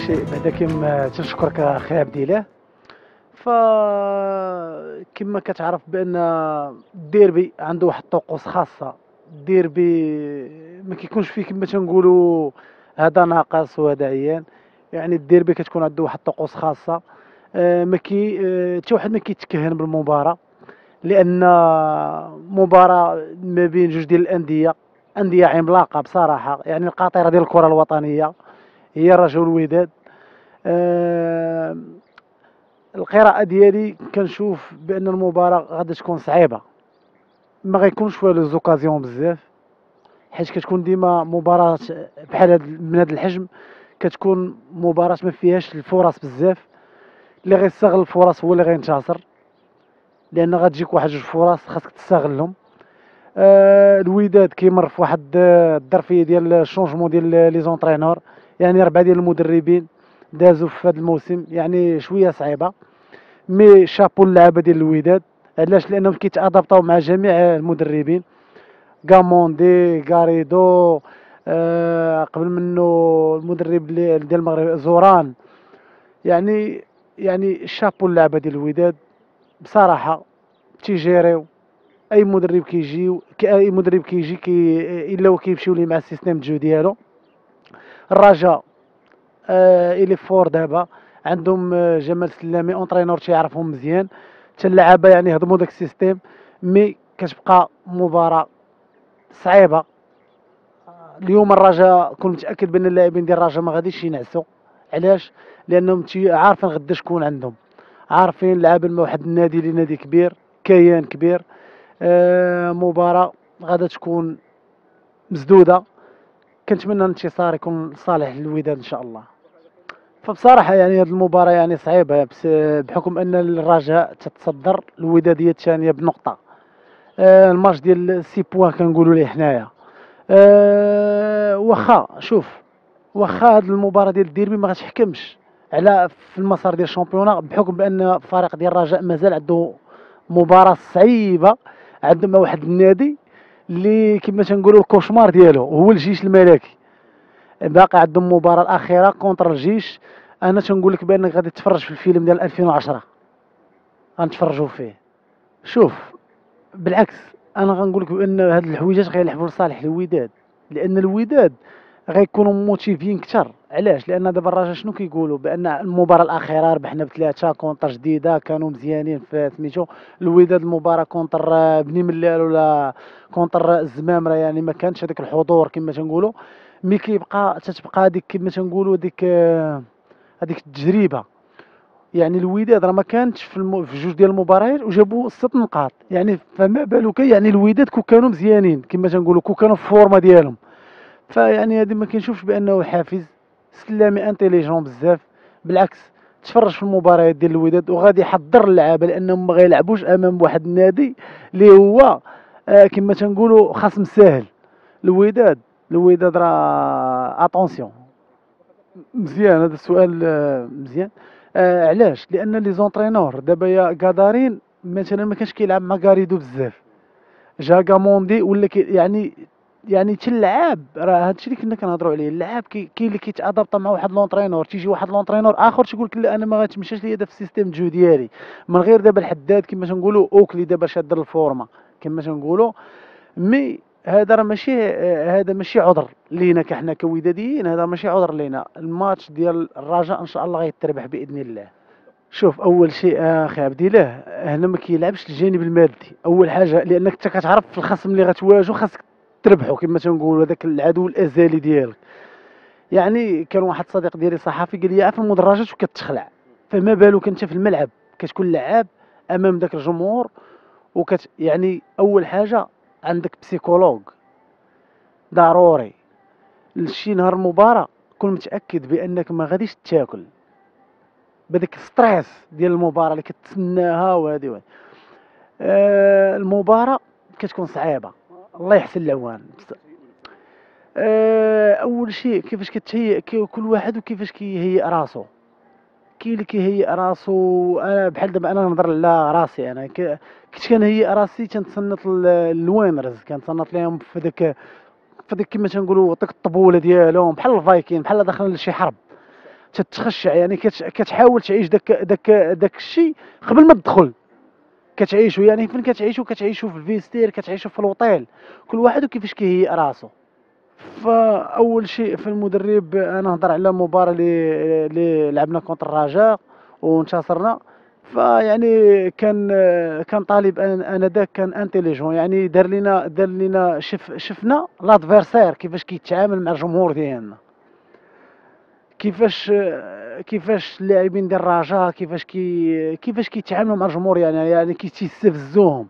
شيء بعدا كيما تنشكرك اخي عبد الله. كما كتعرف بان الديربي عنده واحد الطقوس خاصه. الديربي ما كيكونش فيه كما تنقولوا هذا ناقص وهذا عيان. يعني الديربي كتكون عنده واحد الطقوس خاصه. ما كي حتى واحد ما كيتكهن بالمباراه، لان مباراه ما بين جوج ديال الانديه، انديه عملاقه بصراحه. يعني القاطره ديال الكره الوطنيه هي الرجاء والوداد. آه، القراءة ديالي كنشوف بأن المباراة غادي تكون صعيبة، ما غيكونش فيها لي زوكازيون بزاف، حيت كتكون ديما مباراة بحال من هذا الحجم. كتكون مباراة ما فيهاش الفرص بزاف. اللي غيستغل الفرص هو اللي غينتصر، لأن غتجيك واحد جوج فرص خاصك تستغلهم. الوداد كيمر في واحد الظرفيه ديال الشونجمون ديال لي زونطرينور. يعني 4 ديال المدربين دازوا في هذا الموسم، يعني شويه صعيبه. مي شابو اللعابه ديال الوداد، علاش؟ لانهم كيتادابطاو مع جميع المدربين. غاموندي، غاريدو، قبل منه المدرب ديال المغرب زوران. يعني شابو اللعابه ديال الوداد بصراحه. تيجيريو اي مدرب كيجيو، اي مدرب كيجي الا وكيمشيو ليه مع السيستيم جو ديالو. الرجاء الي فور دابا عندهم جمال سلامي اونترينور تيعرفهم مزيان. حتى اللعابه يعني هضموا داك السيستيم. مي كتبقى مباراه صعيبه. اليوم الرجاء كنت متاكد بان اللاعبين ديال الرجاء ما غاديش ينعسوا. علاش؟ لانهم عارفين غدا شكون عندهم، عارفين لعابين واحد النادي اللي نادي كبير، كيان كبير. مباراة غادا تكون مسدودة. كنتمنى الانتصار يكون صالح للوداد ان شاء الله. فبصراحة يعني هذه المباراة يعني صعيبة، بس بحكم ان الرجاء تتصدر، الوداد هي الثانية بنقطة. الماتش ديال 6 بوان كنقولوا ليه حنايا. واخا شوف، واخا هذه المباراة ديال الديربي ما غتحكمش على في المسار ديال الشامبيونا، بحكم بان الفريق ديال الرجاء مازال عنده مباراة صعيبة. عندهم واحد النادي اللي كما تنقولوا الكوشمار ديالو هو الجيش الملكي. باقي عندهم المباراة الأخيرة كونتر الجيش. أنا تنقول لك بأنك غادي تتفرج في الفيلم ديال 2010، غنتفرجوا فيه. شوف، بالعكس أنا غنقول لك بأن هاد الحويجات غيلعبوا لصالح الوداد، لأن الوداد غيكونوا موتيفين كثر. علاش؟ لان دابا الرجاء شنو كيقولوا؟ بان المباراه الاخيره ربحنا بثلاثه كونتر جديده، كانوا مزيانين في سميتو. الوداد المباراه كونتر بني ملال ولا كونتر الزمامره، يعني ما كانش هذاك الحضور كما تنقولوا. مي تتبقى هذيك كما تنقولوا هذيك التجربه. يعني الوداد راه ما كانتش في جوج ديال المباريات وجابوا 6 نقاط. يعني فما بالك يعني الوداد كانوا مزيانين كما تنقولوا، كانوا في فورما ديالهم. فيعني هذه ما كنشوفش بانه حافز. سلامي انتيليجون بزاف، بالعكس تفرج في المباريات ديال الوداد وغادي يحضر اللعابه، لانهم ما غيلعبوش امام واحد النادي اللي هو كما تنقولوا خصم ساهل. الوداد راه اتونسيون. مزيان هذا السؤال، مزيان. علاش؟ لان لي زونترينور دابا يا كادارين مثلا ما كانش كيلعب مع غاريدو بزاف. جا كاموندي ولا يعني تلعب. راه هادشي اللي كنا كنهضروا عليه. اللعاب كاين اللي كيتادابط مع واحد لونترينور، تيجي واحد لونترينور اخر تيقول لك لا انا ما غاتمشاش ليا دابا في السيستيم جو ديالي. من غير دابا الحداد كما تنقولوا اوكلي دابا شاد الفورمه كما تنقولوا. مي هذا راه ماشي هذا ماشي عذر لينا كحنا كوداديين. هذا ماشي عذر لينا. الماتش ديال الرجاء ان شاء الله غيتربح باذن الله. شوف، اول شيء اخي عبد الله، هنا ما كيلعبش الجانب المادي اول حاجه، لانك انت كتعرف في الخصم اللي غتواجهو خاصك تربحو كما تنقولوا، هذاك العدو الازلي ديالك. يعني كان واحد صديق ديالي صحفي قال لي في المدرجات وكتخلع، فما بالك انت في الملعب كتكون لعاب امام ذاك الجمهور. يعني اول حاجه عندك بسيكولوج ضروري. لشي نهار المباراه كون متاكد بانك ما غاديش تاكل بديك ستريس ديال المباراه اللي كتسناها. وهذه المباراه كتكون صعيبه. الله يحسن العوان. اول شيء كيفاش كتهيئ كل واحد وكيفاش كيهيئ راسو. كاين اللي كيهيئ راسو. انا بحال دابا انا نهضر على راسي. انا كنت كنهيئ راسي تنتصنت الوينرز، كنتصنت لهم في داك كما تنقولوا ديك الطبوله ديالهم، بحال الفايكين، بحال داخلين لشي حرب. تتخشع يعني كتحاول تعيش داك الشيء قبل ما تدخل. كتعيشو يعني فين كتعيشو في الفيستير، كتعيشو في الوطيل، كل واحد وكيفاش كيهيئ راسو. فاول شيء في المدرب انا نهضر على المباراه اللي لعبنا كونتر الرجاء وانتصرنا. فيعني كان طالب انذاك كان انتيليجون، يعني دار لنا شفنا لادفيرسير كيفاش كيتعامل مع الجمهور ديالنا، كيفاش اللاعبين ديال الرجاء كيفاش كيتعاملوا مع الجمهور، يعني كيستفزوهم.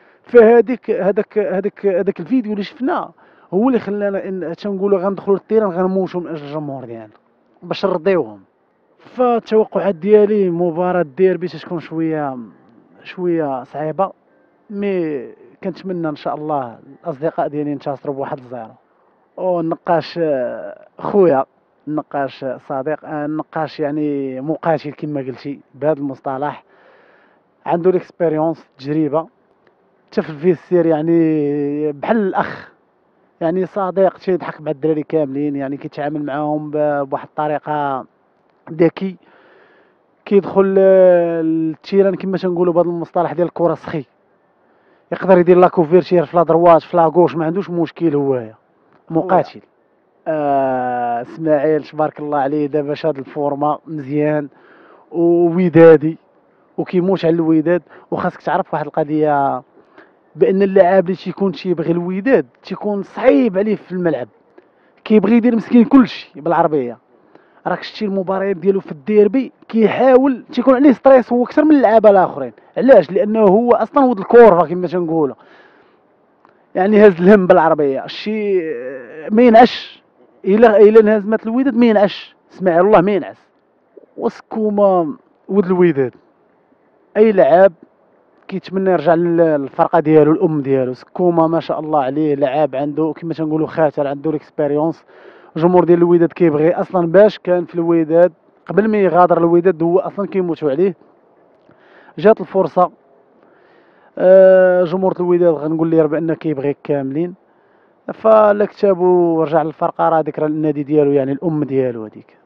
هذاك الفيديو اللي شفناه هو اللي خلانا تنقولوا غندخلوا للتيران غنموتوا من اجل الجمهور ديالنا باش نرضيوهم. فالتوقعات ديالي مباراة ديربي تكون شويه صعيبه، مي كنتمنى ان شاء الله الاصدقاء ديالي ينتصروا بواحد الزيرو. والنقاش خويا، النقاش صديق، النقاش يعني مقاتل كما قلتي بهذا المصطلح، عنده الاكسبيريونس تجربه، حتى في الفيستير يعني بحال الاخ، يعني صديق تيضحك مع الدراري كاملين، يعني كيتعامل معاهم بواحد الطريقه ذكي، كيدخل التيران كما تنقولوا بهذا المصطلح ديال الكره سخي، يقدر يدير لا كوفيرتير في لا دروات في لا غوش، ما عندوش مشكل، هو مقاتل. اسماعيل تبارك الله عليه دابا شاد الفورمه مزيان وودادي وكيموت على الوداد. وخاصك تعرف واحد القضيه، بان اللاعب اللي تيبغي الوداد تيكون صعيب عليه في الملعب، كيبغي يدير مسكين كلشي بالعربيه. راك شتي المباريات ديالو في الديربي كيحاول، تيكون عليه ستريس هو اكثر من اللعابه الاخرين. علاش؟ لانه هو اصلا ولد الكورفه كما تنقولوا، يعني هاز الهم بالعربيه، الشيء ما ينعش. الا انهزمت الوداد ما ينعش، اسمع الله ما ينعس. وسكوما ولد الوداد، اي لعاب كيتمنى يرجع للفرقه ديالو الام ديالو. سكوما ما شاء الله عليه لعاب عنده كما تنقولوا خاتر، عنده الاكسبيريونس. الجمهور ديال الوداد كيبغي اصلا، باش كان في الوداد قبل ما يغادر الوداد هو اصلا كيموتوا عليه. جات الفرصه، جمهور الوداد غنقول ليه بان كيبغيك كاملين، فلا كتابو ورجع للفرقه راه ذكرى النادي ديالو، يعني الام ديالو هذيك.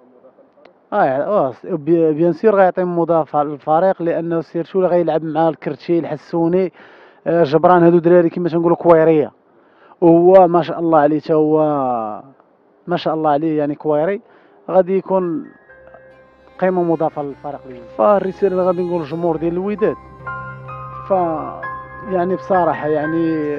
بيان سور غيعطي مضافه للفريق، لانه سيرتو اللي غيلعب مع الكرتشي الحسوني جبران، هادو دراري كما تنقولوا كويريه، وهو ما شاء الله عليه، تا هو ما شاء الله عليه يعني كويري، غادي يكون قيمه مضافه للفريق ديالو. فالرساله اللي غادي نقول للجمهور ديال الوداد، ف يعني بصراحه يعني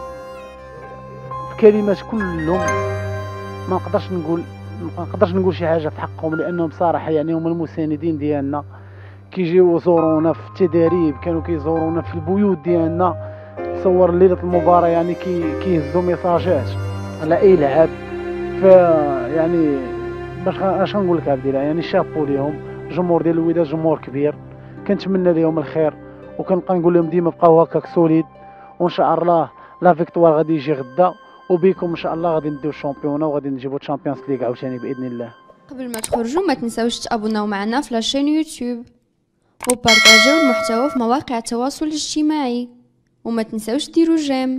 الكلمات كلهم ما نقدرش نقول شي حاجه في حقهم، لانهم بصراحه يعني هما المساندين ديالنا، كيجيو يزورونا في التدريب، كانوا كيزورونا في البيوت ديالنا. تصور ليله المباراه يعني كيهزوا ميساجات على اي لعاب. ف يعني باش اش نقول لك عبد الله، يعني شابو ليهم. الجمهور ديال الوداد جمهور كبير، كنتمنى لهم الخير، وكنبقى نقول لهم ديما بقاو هكاك سوليد، وان شاء الله لا فيكتوار غادي يجي غدا، وبكم ان شاء الله غادي نديو الشامبيونه وغادي نجيبو الشامبيونز ليغ عاوتاني باذن الله. قبل ما تخرجوا ما تنساوش تابوناو معنا في لاشين يوتيوب، وبارطاجيو المحتوى في مواقع التواصل الاجتماعي، وما تنساوش ديروا جيم.